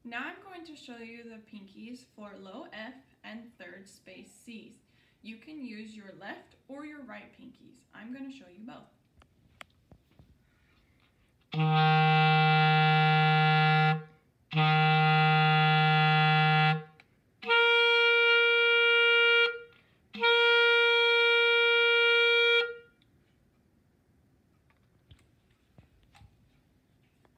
Now I'm going to show you the pinkies for low F and third space Cs. You can use your left or your right pinkies. I'm going to show you both.